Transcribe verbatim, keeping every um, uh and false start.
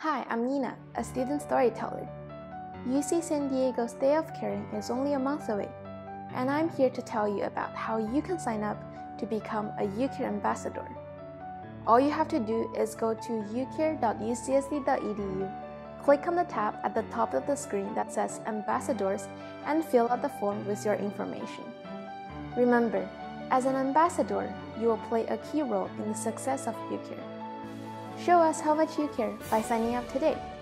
Hi, I'm Nina, a student storyteller. U C San Diego's Day of Caring is only a month away, and I'm here to tell you about how you can sign up to become a u.care ambassador. All you have to do is go to u care dot u c s d dot e d u, click on the tab at the top of the screen that says Ambassadors, and fill out the form with your information. Remember, as an ambassador, you will play a key role in the success of u.care. Show us how much you care by signing up today.